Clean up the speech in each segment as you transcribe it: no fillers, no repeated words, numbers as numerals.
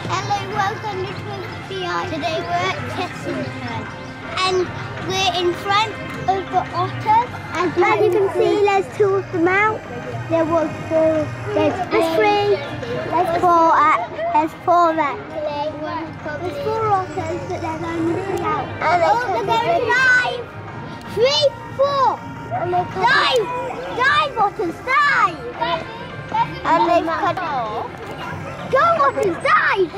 Hello, welcome to BI. Today we're at Chessington and we're in front of the otters. As you can see, there's two of them out. There was four, there's three, there's four actually. There's four otters, but there's only three out. And they're going live! 3, 4! Dive, otters, dive! And they've cut off. Go otters, dive!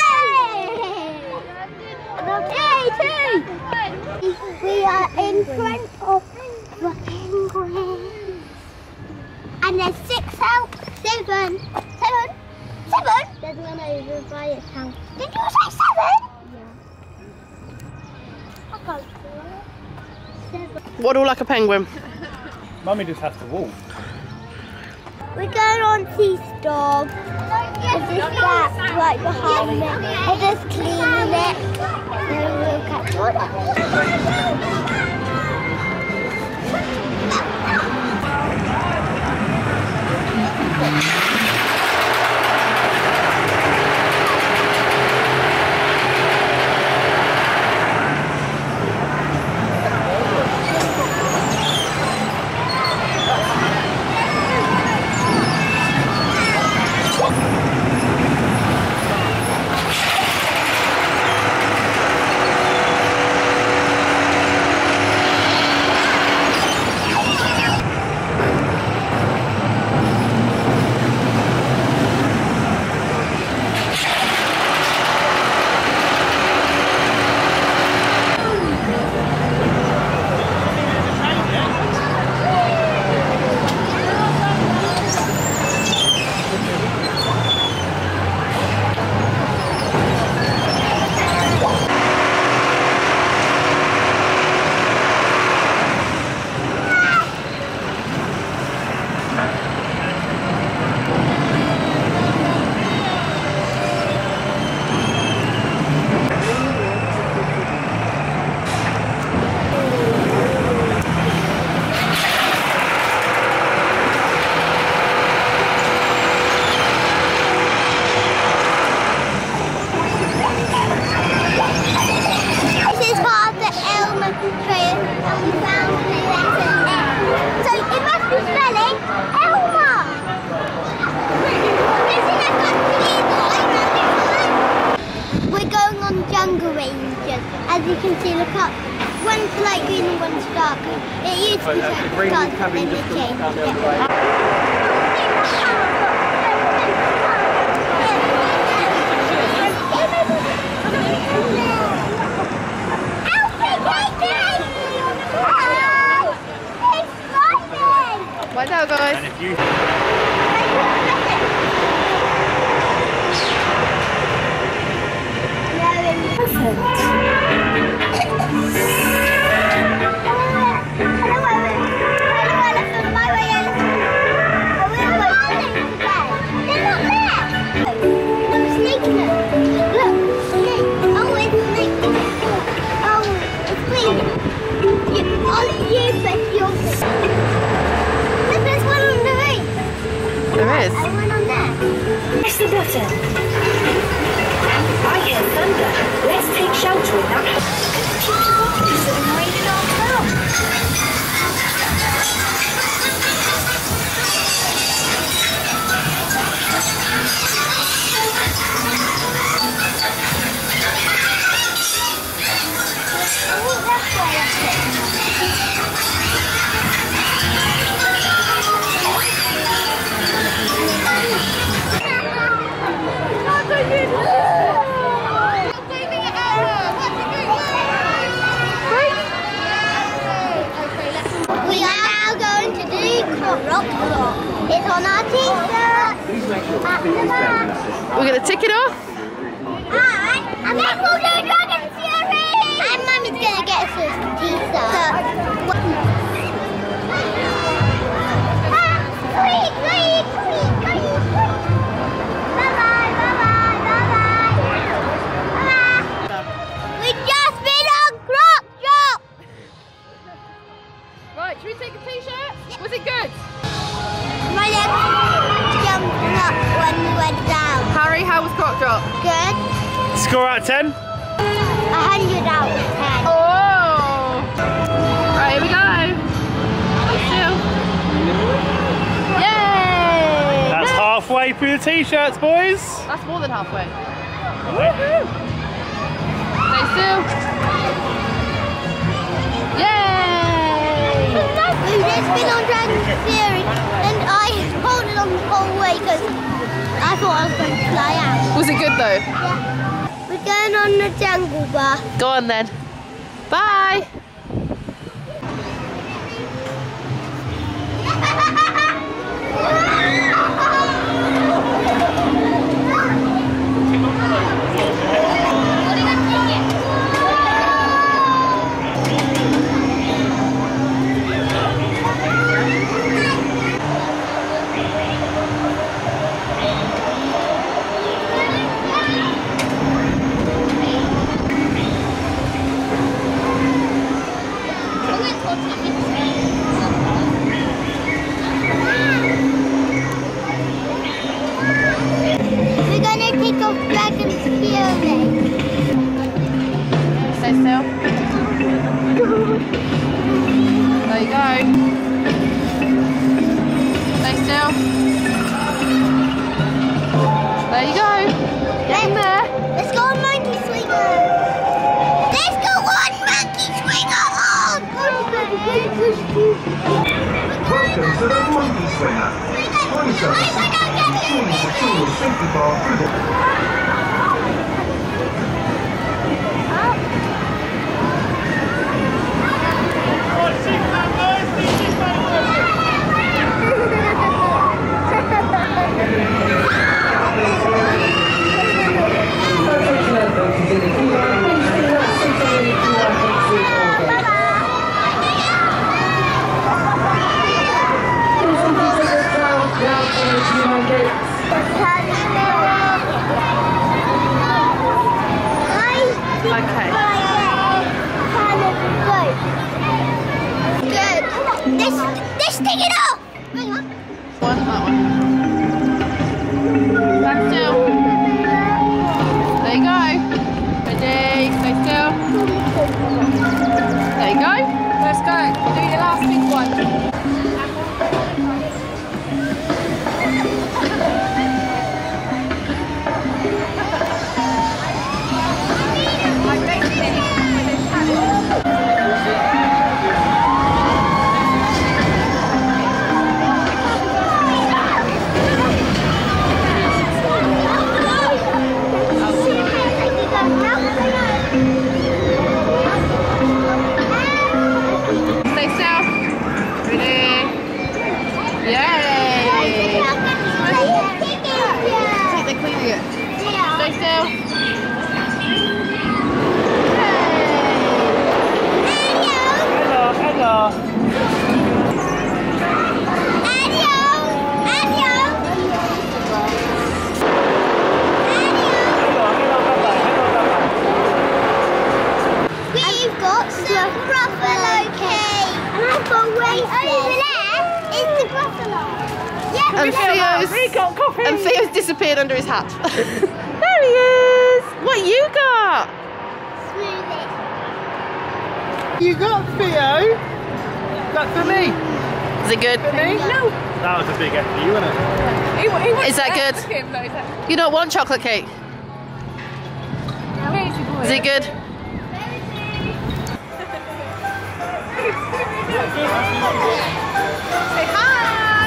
Yay! Yay, 2! We are in front of the penguins. And there's 6 out. 7. 7? There's one over by its house. Did you say 7? Yeah. I can't see it. 7. Waddle like a penguin. Mummy just has to walk. We're going on Sea Storm. There's this cat right behind me. I'm just cleaning it. Then we'll catch water. As you can see, look up. One's light green and one's dark green. It used to be dark green, but then it changed. Watch out, guys. There is. Press the button. I hear thunder. Let's take shelter in that house. Is it raining our town? It's on our t-shirt. We're going to tick it off. And then we'll do Dragon Fury. And Mummy's going to get us a t-shirt. Sweet. Bye-bye. We just been on Croc Drop. Right, should we take a t-shirt? Was it good? My legs jumped up when we went down. Harry, how was Croc Drop? Good. Score out of 10? 100 out of 10. Oh! Right, here we go. Still. Yay! That's halfway through the t-shirts, boys. That's more than halfway. Woohoo! Stay still. Yay! We've just been on Dragon Fury and I held it on the whole way because I thought I was going to fly out. Was it good though? Yeah. We're going on the jungle bar. Go on then. Bye. We're going to take off Dragon's Fury. Stay still. There you go. Stay still. There you go. Get in there. Let's go on monkey swinger. Let's go on monkey swinger. Welcome to the Monkey Swinger. Safety bar through the... Okay. Good. Let's take it off. Hang on. One, that one. Stand still. There you go. Ready, stay still. There you go. Let's go. Do your last big one. Stay still. Ready? Yay! Take the cleaning it. Stay still. Hello. We've got some buffalo cake. And I've got wafers. Over there is the buffalo. Yeah, And We got coffee. And Theo's disappeared under his hat. There he is. What you got? smoothie. You got Theo. That's for me. Is it good? No. That was a big F for you, wasn't it? Is that good? You don't want chocolate cake? Is it good? Say hi!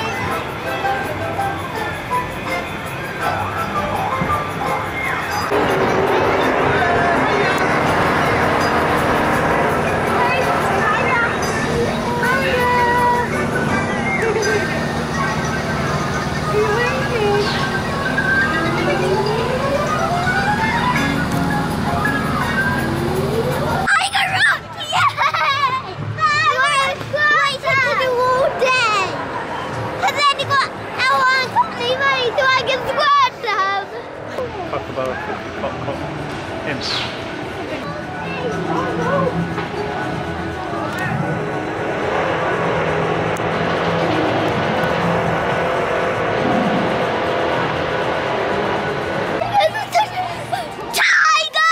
Tiger!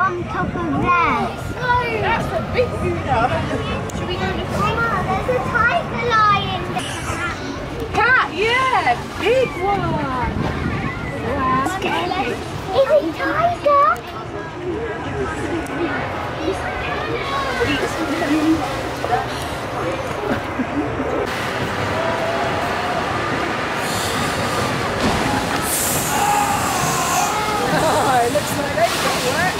on top of there. That's a big Buddha. Should we go to Mama, there's a tiger lion. cat? Yeah, big one. Wow. Is it tiger? Oh, it looks like they got work.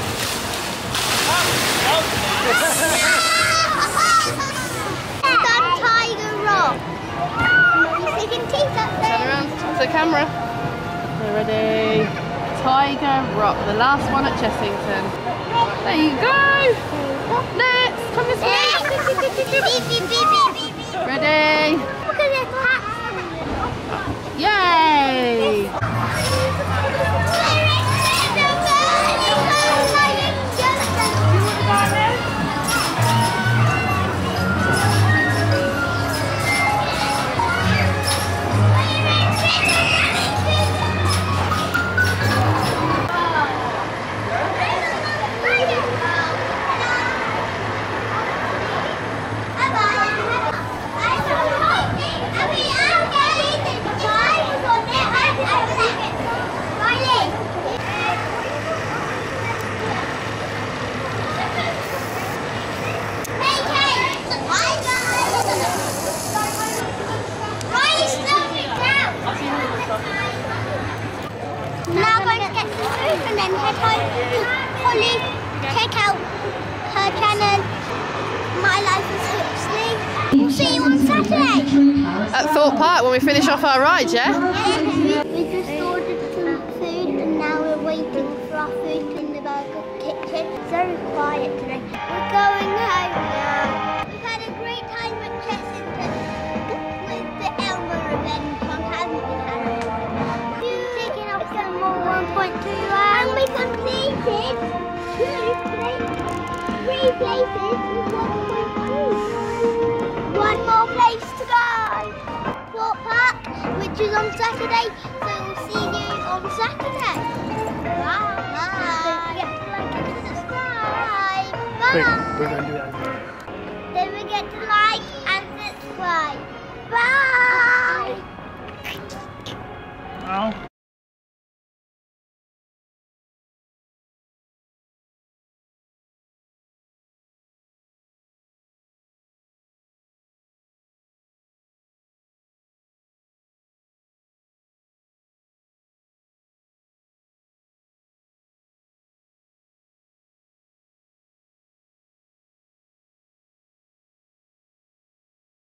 That's Tiger Rock. You can teeth up there. Turn around to the camera. Okay, ready? Tiger Rock, the last one at Chessington. There you go. Next, come this way. Ready? Look at this hat. Yay! Now we're going to get some food and then head home to Holly, check out her channel, My Life as Huxley. We'll see you on Saturday. At Thorpe Park when we finish off our ride, yeah? We just ordered some food and now we're waiting for our food in the burger kitchen. It's very quiet today. We're going home now. We've had a great time at Chessington with the Elmer event on Hampton Harrow. Taking up some more 1.2 hours. And we completed 3 places with 1.2. One more place to go. Thorpe Park, which is on Saturday, so we'll see you on Saturday. Bye. Don't forget to like and subscribe. Bye. We're going to do that. Don't forget to like and subscribe. Bye. Well.